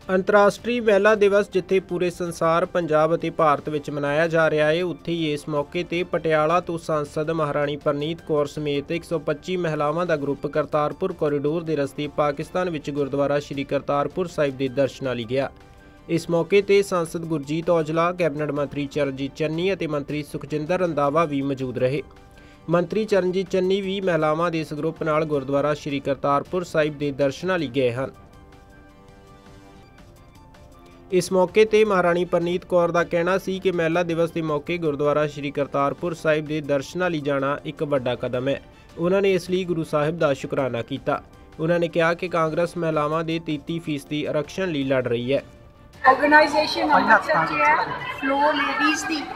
ਅੰਤਰਰਾਸ਼ਟਰੀ ਮਹਿਲਾ ਦਿਵਸ ਜਿੱਥੇ ਪੂਰੇ ਸੰਸਾਰ, ਪੰਜਾਬ ਅਤੇ ਭਾਰਤ ਵਿੱਚ ਮਨਾਇਆ ਜਾ ਰਿਹਾ ਹੈ, ਉੱਥੇ ਹੀ ਇਸ ਮੌਕੇ ਤੇ ਪਟਿਆਲਾ ਤੋਂ ਸਾਂਸਦ ਮਹਾਰਾਣੀ ਪ੍ਰਨੀਤ ਕੌਰ ਸਮੇਤ 125 ਮਹਿਲਾਵਾਂ ਦਾ ਗਰੁੱਪ ਕਰਤਾਰਪੁਰ ਕੋਰੀਡੋਰ ਦੇ ਰਸਤੇ ਪਾਕਿਸਤਾਨ ਵਿੱਚ ਗੁਰਦੁਆਰਾ ਸ਼੍ਰੀ ਕਰਤਾਰਪੁਰ ਸਾਹਿਬ ਦੇ ਦਰਸ਼ਨਾਂ ਲਈ ਗਿਆ। ਇਸ ਮੌਕੇ ਤੇ ਸਾਂਸਦ ਗੁਰਜੀਤ ਔਜਲਾ, ਕੈਬਨਿਟ ਮੰਤਰੀ ਚਰਨਜੀਤ ਚੰਨੀ ਅਤੇ ਮੰਤਰੀ ਸੁਖਜਿੰਦਰ ਰੰਧਾਵਾ ਵੀ ਮੌਜੂਦ ਰਹੇ। ਮੰਤਰੀ ਚਰਨਜੀਤ ਚੰਨੀ ਵੀ ਮਹਿਲਾਵਾਂ ਦੇ ਇਸ ਗਰੁੱਪ ਨਾਲ ਗੁਰਦੁਆਰਾ ਸ਼੍ਰੀ ਕਰਤਾਰਪੁਰ ਸਾਹਿਬ ਦੇ ਦਰਸ਼ਨਾਂ ਲਈ ਗਏ ਹਨ। इस मौके ते महाराणी परनीत कौर का कहना सी कि महिला दिवस के मौके गुरुद्वारा श्री करतारपुर साहिब के दर्शनां लई जाना एक वड्डा कदम है। उन्होंने इसलिए गुरु साहिब का शुकराना किया। उन्होंने कहा कि कांग्रेस महिलावां दे 33% आरक्षण लई लड़ रही है। ऑर्गेनाइजेशन अमृतसर च है फ्लो लेडीज़ दी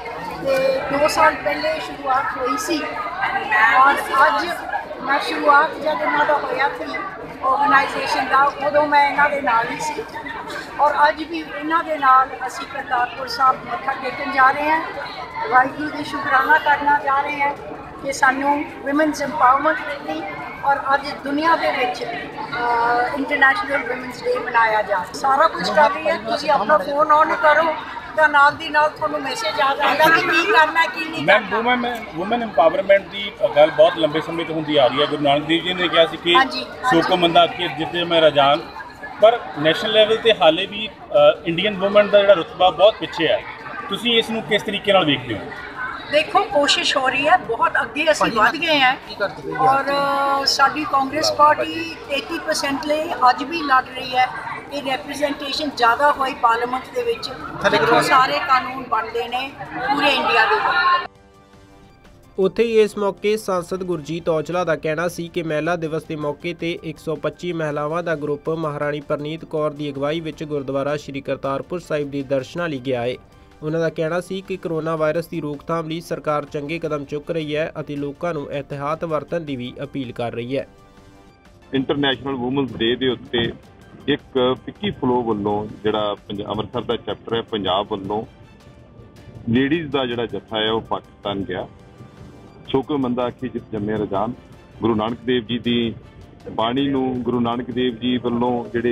2 साल पहले शुरुआत हुई सी और अज मैं शुरुआत जब इन्हां दा होया थी ऑर्गेनाइजेशन का उदों मैं इन्हां दे नाल ही सी और अज भी इन्हां दे नाल असीं करतारपुर साहब मत्था टेकन जा रहे हैं। वाहिगुरू दी शुकराना करना जा रहे हैं कि सानू विमेंस एम्पावरमेंट मिलती और अज दुनिया दे विच इंटरनेशनल विमेंस डे मनाया जा सारा कुछ कर रही है। तुसीं अपना फोन ऑन करो ਤਾਂ ਨਾਲ ਦੀ ਨਾਲ ਤੁਹਾਨੂੰ ਮੈਸੇਜ ਆ ਜਾਂਦਾ ਕਿ ਕੀ ਕਰਨਾ ਕੀ ਨਹੀਂ ਕਰਨਾ। ਵੂਮਨ ਐਮਪਾਵਰਮੈਂਟ ਦੀ ਗੱਲ ਬਹੁਤ ਲੰਬੇ ਸਮੇਂ ਤੋਂ ਹੁੰਦੀ ਆ ਰਹੀ ਹੈ। ਗੁਰੂ ਨਾਨਕ ਦੇਵ ਜੀ ਨੇ ਕਿਹਾ ਸੀ ਕਿ ਸੋਕੋ ਮੰਦਾ ਆਖੀਏ ਜਿੱਤੇ ਮੈਂ ਰਜਾਨ, ਪਰ ਨੈਸ਼ਨਲ ਲੈਵਲ ਤੇ ਹਾਲੇ ਵੀ ਇੰਡੀਅਨ ਵੂਮਨ ਦਾ ਜਿਹੜਾ ਰੁਤਬਾ ਬਹੁਤ ਪਿੱਛੇ ਹੈ। ਤੁਸੀਂ ਇਸ ਨੂੰ ਕਿਸ ਤਰੀਕੇ ਨਾਲ ਵੇਖਦੇ ਹੋ? देखो कोशिश हो रही है, बहुत अगे असीं वध गए हैं और साडी कांग्रेस पार्टी 33% ले अज भी लड़ रही है कि रिप्रैजेंटेशन ज़्यादा होई पार्लियामेंट दे विच जिथों सारे कानून बनते हैं पूरे इंडिया दे विच। उत्थे ही इस मौके सांसद गुरजीत औजला का कहना सी कि महिला दिवस के मौके ते 125 महिलावां का ग्रुप महाराणी परनीत कौर की अगवाई विच गुरुद्वारा श्री करतारपुर साहिब के दर्शनां लई गया है। उन्हों का कहना सी कि कोरोना वायरस की रोकथाम लई सरकार चंगे कदम चुक रही है और लोगों को एहतियात वरतन की भी अपील कर रही है। इंटरनेशनल वूमेंस डे के उत्ते एक पिक्की फ्लो वालों जिहड़ा अमृतसर का चैप्टर है पंजाब वालों लेडीज़ का जिहड़ा जत्था है वो पाकिस्तान गया। सो मंदा आखी जित जम्मे रजान गुरु नानक देव जी की बाणी नूं गुरु नानक देव जी वालों जिहड़े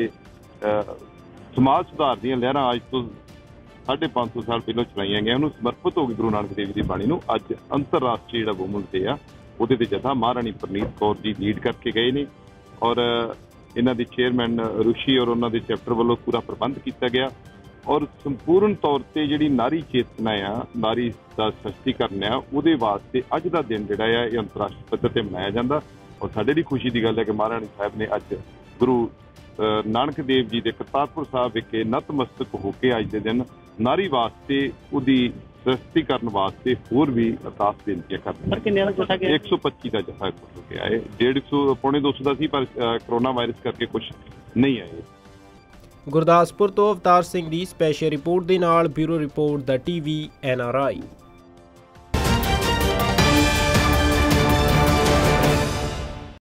समाज सुधार दी लहरां अज तो 550 साल पहलों चलाइया गई उन्होंने समर्पित हो गई गुरु नानक देव की बाणी नूं अज अंतरराष्ट्रीय जिहड़ा वूमेंस डे आ उहदे ते जथा महाराणी परनीत कौर जी लीड करके गए ने और इन्हां दे चेयरमैन रुषि और उन्हां दे चैप्टर वालों पूरा प्रबंध किया गया और संपूर्ण तौर पर जिहड़ी नारी चेतना आ नारी दा सशक्तिकरण आ उहदे वास्ते अज दा दिन जिहड़ा आ इह अंतरराष्ट्रीय पद्धर ते मनाया जांदा और साडे दी खुशी दी गल है कि महाराणी साहब ने अज गुरु नानक देव जी के करतारपुर साहब विखे नतमस्तक होकर अज के दिन नारी वास्ते उहदी सशक्तिकरण वास्ते होर भी अरदास बेनतियां करते 125 का जथा हो गया है। 150 पौने 200 का सी पर कोरोना वायरस करके कुछ नहीं आए। गुरदासपुर तो अवतार सिंह की स्पैशल रिपोर्ट के नाल bureau report the TV NRI।